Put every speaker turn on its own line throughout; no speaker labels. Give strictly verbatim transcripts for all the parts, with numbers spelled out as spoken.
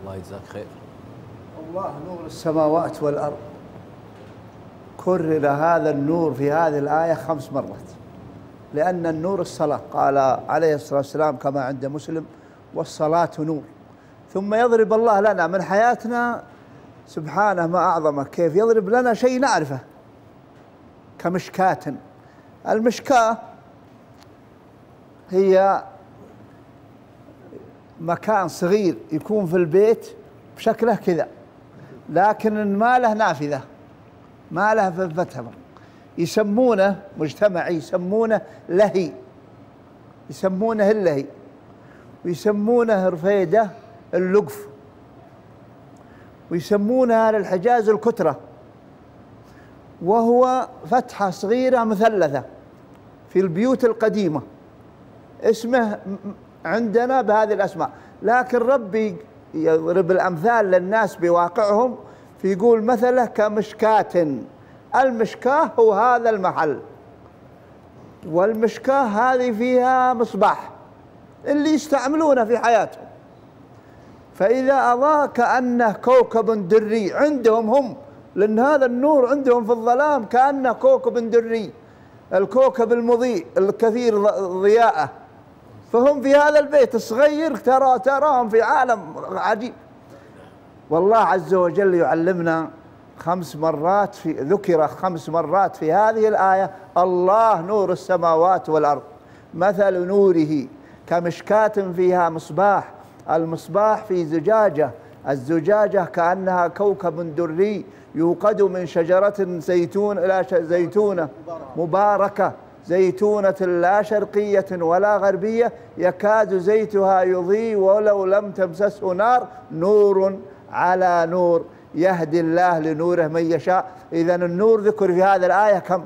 الله يجزاك خير.
الله نور السماوات والأرض، كرر هذا النور في هذه الآية خمس مرات، لأن النور الصلاة، قال عليه الصلاة والسلام كما عند مسلم: والصلاة نور. ثم يضرب الله لنا من حياتنا سبحانه ما أعظمه، كيف يضرب لنا شيء نعرفه كمشكاة. المشكاة هي مكان صغير يكون في البيت بشكله كذا، لكن ما له نافذة، ما له فتحة، يسمونه مجتمعي، يسمونه لهي، يسمونه اللهي، ويسمونه رفيدة اللقف، ويسمونها للحجاز الكترة، وهو فتحة صغيرة مثلثة في البيوت القديمة، اسمه عندنا بهذه الأسماء. لكن ربي يضرب الأمثال للناس بواقعهم، فيقول مثله كمشكاة. المشكاة هو هذا المحل، والمشكاة هذه فيها مصباح اللي يستعملونه في حياتهم، فإذا أضاء كأنه كوكب دري عندهم هم، لأن هذا النور عندهم في الظلام كأنه كوكب دري، الكوكب المضيء الكثير ضياءه، فهم في هذا البيت الصغير ترى تراهم في عالم عجيب. والله عز وجل يعلمنا خمس مرات، في ذكر خمس مرات في هذه الآية: الله نور السماوات والأرض، مثل نوره كمشكاة فيها مصباح، المصباح في زجاجة، الزجاجة كأنها كوكب دري يوقد من شجرة زيتون إلى زيتونة مباركة، زيتونة لا شرقية ولا غربية، يكاد زيتها يضيء ولو لم تمسسه نار، نور على نور، يهدي الله لنوره من يشاء. إذا النور ذكر في هذه الآية كم؟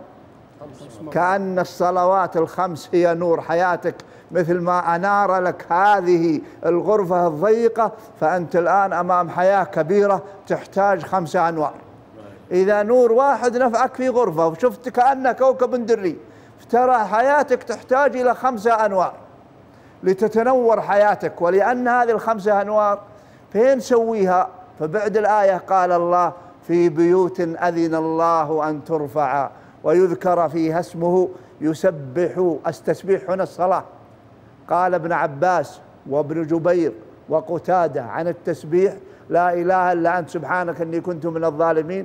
كأن الصلوات الخمس هي نور حياتك، مثل ما أنار لك هذه الغرفة الضيقة، فأنت الآن أمام حياة كبيرة تحتاج خمسة أنوار. إذا نور واحد نفعك في غرفة وشفت كأنه كوكب دري، ترى حياتك تحتاج إلى خمسة أنوار لتتنور حياتك. ولأن هذه الخمسة أنوار فين سويها؟ فبعد الآية قال الله: في بيوت أذن الله أن ترفع ويذكر فيها اسمه يسبح. التسبيح هنا الصلاة. قال ابن عباس وابن جبير وقتادة عن التسبيح: لا إله إلا أنت سبحانك إني كنت من الظالمين.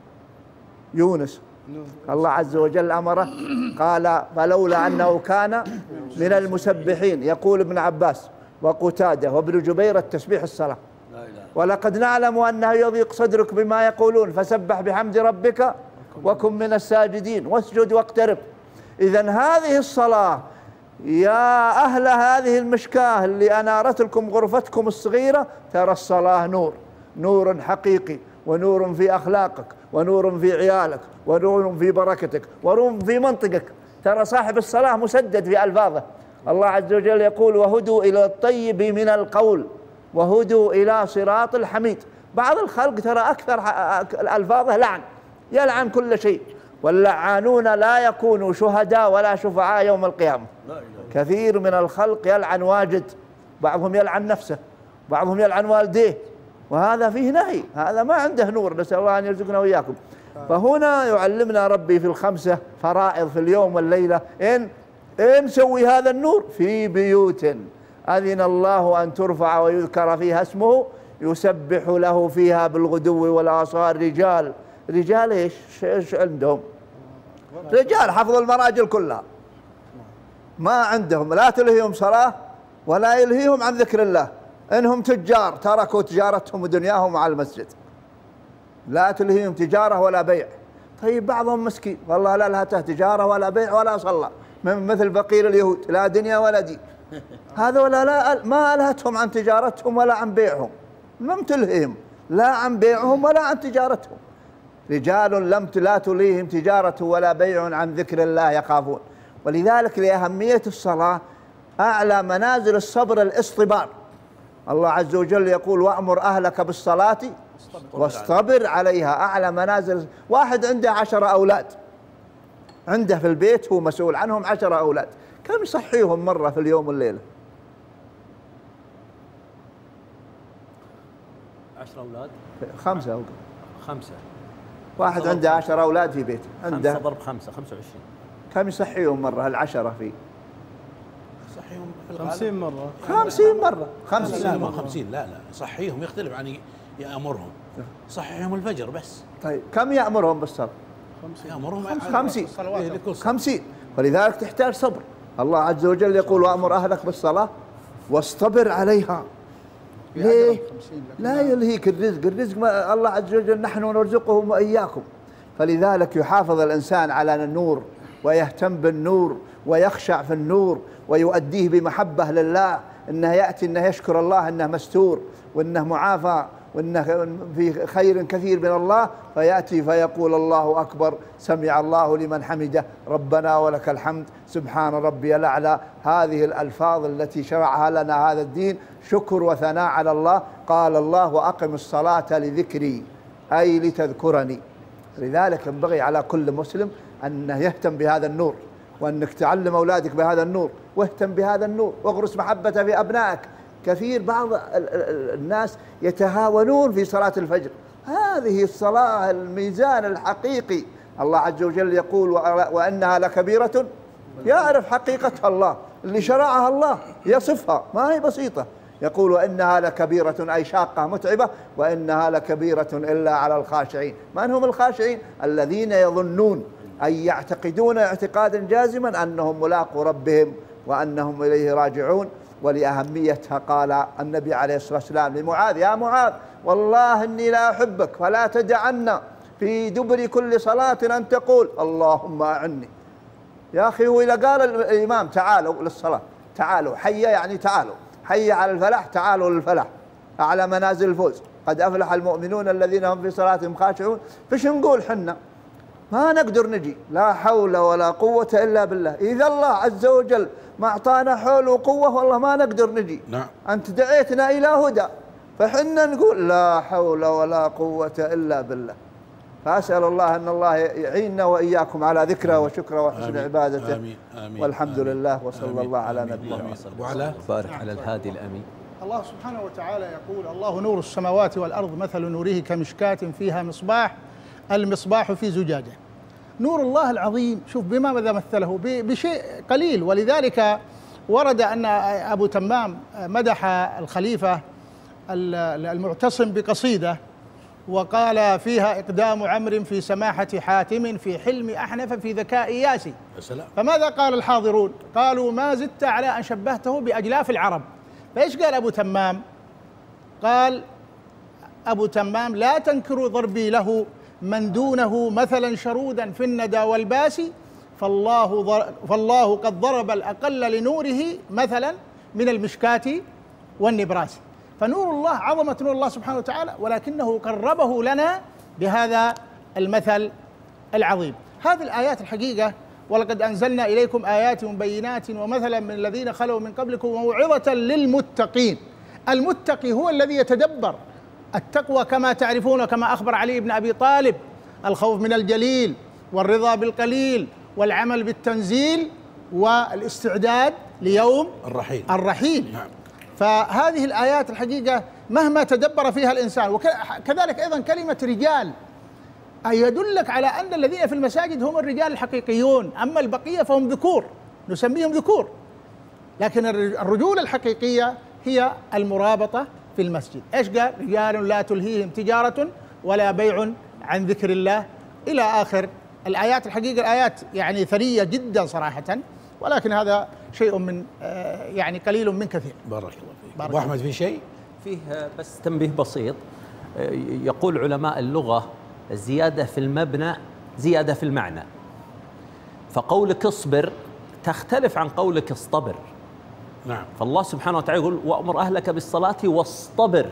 يونس الله عز وجل أمره قال: فلولا أنه كان من المسبحين. يقول ابن عباس وقتادة وابن جبير: التسبيح الصلاة. ولقد نعلم أنه يضيق صدرك بما يقولون فسبح بحمد ربك وكن من الساجدين واسجد واقترب. إذن هذه الصلاة يا أهل هذه المشكاة اللي أنارت لكم غرفتكم الصغيرة، ترى الصلاة نور، نور حقيقي، ونور في أخلاقك، ونور في عيالك، ونور في بركتك، ونور في منطقك. ترى صاحب الصلاة مسدد في ألفاظه. الله عز وجل يقول: وهدوا إلى الطيب من القول وهدوا إلى صراط الحميد. بعض الخلق ترى أكثر ألفاظه لعن، يلعن كل شيء، واللعانون لا يكونوا شهداء ولا شفعاء يوم القيامة. كثير من الخلق يلعن واجد، بعضهم يلعن نفسه، بعضهم يلعن والديه، وهذا فيه نهي، هذا ما عنده نور، نسأل الله أن يرزقنا وإياكم. فهنا يعلمنا ربي في الخمسة فرائض في اليوم والليلة، إن إن نسوي هذا النور في بيوت أذن الله أن ترفع ويذكر فيها اسمه يسبح له فيها بالغدو والآصال رجال. رجال إيش إيش عندهم؟ رجال حفظ المراجل كلها، ما عندهم لا تلهيهم صلاة ولا يلهيهم عن ذكر الله. إنهم تجار تركوا تجارتهم ودنياهم على المسجد، لا تلهيهم تجارة ولا بيع. طيب بعضهم مسكين والله لا لهته تجارة ولا بيع ولا صلى، من مثل فقير اليهود، لا دنيا ولا دين. هذا ولا لا ما ألهتهم عن تجارتهم ولا عن بيعهم، لم تلهيهم لا عن بيعهم ولا عن تجارتهم. رجال لم لا تلهيهم تجارة ولا بيع عن ذكر الله يخافون. ولذلك لأهمية الصلاة أعلى منازل الصبر الاصطبار. الله عز وجل يقول: وأمر أهلك بالصلاة واصطبر عليها. أعلى منازل. واحد عنده عشرة أولاد، عنده في البيت هو مسؤول عنهم عشرة أولاد، كم يصحيهم مرة في اليوم والليلة؟
عشرة أولاد؟
خمسة أو
خمسة.
واحد عنده عشرة أولاد في بيته، عنده
خمسة ضرب خمسة خمسة وعشرين.
كم يصحيهم مرة العشرة فيه؟
يصحيهم
خمسين مرة.
خمسين مرة.
خمسين لا ما خمسين لا لا يصحيهم يختلف عن يأمرهم. يصحيهم الفجر بس.
طيب كم يأمرهم بالصلاة؟
يأمرهم
خمسين. خمسين. ولذلك تحتاج صبر. الله عز وجل يقول وأمر أهلك بالصلاة واصطبر عليها. ليه؟ لا يلهيك الرزق، الرزق ما الله عز وجل نحن نرزقهم وإياكم. فلذلك يحافظ الإنسان على النور ويهتم بالنور ويخشع في النور ويؤديه بمحبة لله، إنه يأتي إنه يشكر الله إنه مستور وإنه معافى وإنه في خير كثير من الله، فيأتي فيقول الله أكبر سمع الله لمن حمده ربنا ولك الحمد سبحان ربي الأعلى. هذه الألفاظ التي شرعها لنا هذا الدين شكر وثناء على الله. قال الله وأقم الصلاة لذكري أي لتذكرني. لذلك ينبغي على كل مسلم أنه يهتم بهذا النور، وأنك تعلم أولادك بهذا النور، واهتم بهذا النور واغرس محبته في أبنائك. كثير بعض الناس يتهاونون في صلاة الفجر، هذه الصلاة الميزان الحقيقي. الله عز وجل يقول وأنها لكبيرة، يعرف حقيقتها الله اللي شرعها الله يصفها، ما هي بسيطة. يقول وإنها لكبيرة أي شاقة متعبة، وإنها لكبيرة إلا على الخاشعين. من هم الخاشعين؟ الذين يظنون أي يعتقدون اعتقادا جازما أنهم ملاقوا ربهم وأنهم إليه راجعون. ولأهميتها قال النبي عليه الصلاة والسلام لمعاذ يا معاذ والله إني لا أحبك فلا تدعنا في دبر كل صلاة أن تقول اللهم أعني. يا أخي هو إذا قال الإمام تعالوا للصلاة، تعالوا حي يعني تعالوا حي على الفلاح، تعالوا للفلاح أعلى منازل الفوز، قد أفلح المؤمنون الذين هم في صلاتهم خاشعون. فش نقول حنا؟ ما نقدر نجي، لا حول ولا قوة إلا بالله. إذا الله عز وجل ما أعطانا حول وقوة والله ما نقدر نجي.
نعم.
أنت دعيتنا إلى هدى، فحنا نقول لا حول ولا قوة إلا بالله. فأسأل الله أن الله يعيننا وإياكم على ذكره وشكره وحسن عبادته.
آمين آمين.
والحمد
آمين.
لله وصلى
آمين.
الله على
آمين.
نبينا
محمد. وعلى
بارك على الهادي الأمين.
الله سبحانه وتعالى يقول الله نور السماوات والأرض مثل نوره كمشكاة فيها مصباح، المصباح في زجاجة. نور الله العظيم شوف بما ماذا مثله بشيء قليل. ولذلك ورد أن أبو تمام مدح الخليفة المعتصم بقصيدة وقال فيها إقدام عمرو في سماحة حاتم في حلم أحنف في ذكاء ياسي. فماذا قال الحاضرون؟ قالوا ما زدت على أن شبهته بأجلاف العرب. فإيش قال أبو تمام؟ قال أبو تمام لا تنكروا ضربي له من دونه مثلا شرودا في الندى والباس، فالله, فالله قد ضرب الأقل لنوره مثلا من المشكاة والنبراس. فنور الله عظمة نور الله سبحانه وتعالى، ولكنه قربه لنا بهذا المثل العظيم. هذه الآيات الحقيقة ولقد أنزلنا إليكم آيات مبينات ومثلا من الذين خلوا من قبلكم وموعظة للمتقين. المتقي هو الذي يتدبر. التقوى كما تعرفون كما أخبر علي بن أبي طالب الخوف من الجليل والرضا بالقليل والعمل بالتنزيل والاستعداد ليوم
الرحيل,
الرحيل.
نعم.
فهذه الآيات الحقيقة مهما تدبر فيها الإنسان، وكذلك أيضا كلمة رجال أي يدلك على أن الذين في المساجد هم الرجال الحقيقيون، أما البقية فهم ذكور نسميهم ذكور. لكن الرجولة الحقيقية هي المرابطة في المسجد. إيش قال؟ رجال لا تلهيهم تجارة ولا بيع عن ذكر الله إلى آخر الآيات. الحقيقة الآيات يعني ثرية جدا صراحة، ولكن هذا شيء من يعني قليل من كثير.
بارك الله فيك. أبو أحمد في شيء؟
فيه بس تنبيه بسيط. يقول علماء اللغة الزيادة في المبنى زيادة في المعنى، فقولك اصبر تختلف عن قولك اصطبر.
نعم.
فالله سبحانه وتعالى يقول وأمر أهلك بالصلاة واصطبر،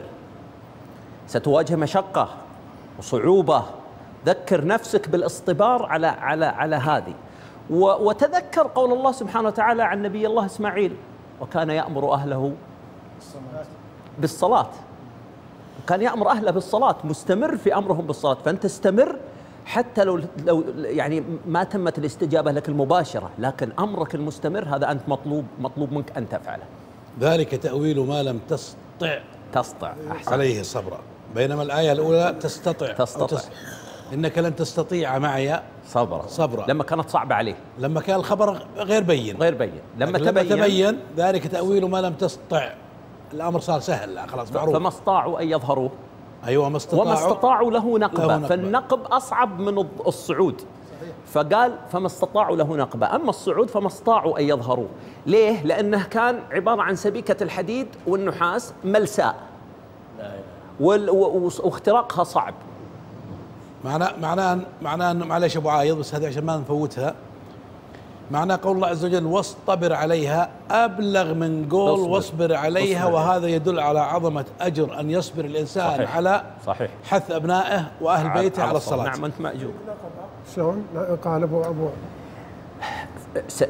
ستواجه مشقة وصعوبة، ذكر نفسك بالاصطبار على على على هذه. وتذكر قول الله سبحانه وتعالى عن نبي الله إسماعيل وكان يأمر أهله بالصلاة، وكان يأمر أهله بالصلاة، مستمر في أمرهم بالصلاة. فأنت استمر حتى لو لو يعني ما تمت الاستجابة لك المباشرة، لكن أمرك المستمر هذا أنت مطلوب مطلوب منك أن تفعله.
ذلك تأويل ما لم تستطع
تسطع
عليه صبرا. بينما الآية الأولى تستطع
تستطع
تس... إنك لن تستطيع معي
صبرا
صبرا
لما كانت صعبة عليه،
لما كان الخبر غير بين
غير بين. لما
لما
تبين,
تبين ذلك تأويل ما لم تستطع، الأمر صار سهل خلاص معروف.
فما استطاعوا أن يظهروه.
أيوة ما استطاعوا
وما استطاعوا له نقبة,
له نقبة.
فالنقب أصعب من الصعود. فقال فما استطاعوا له نقبة. أما الصعود فما استطاعوا أن يظهروه. ليه؟ لأنه كان عبارة عن سبيكة الحديد والنحاس ملساء واختراقها صعب.
معناه معناه معناه معلش ابو عايض، بس هذه عشان ما نفوتها. معناه قول الله عز وجل واصطبر عليها ابلغ من قول واصبر, واصبر عليها واصبر. وهذا يدل على عظمه اجر ان يصبر الانسان صحيح. على صحيح. حث ابنائه واهل بيته على, على الصلاه.
نعم انت ماجور.
شلون قال ابو ابو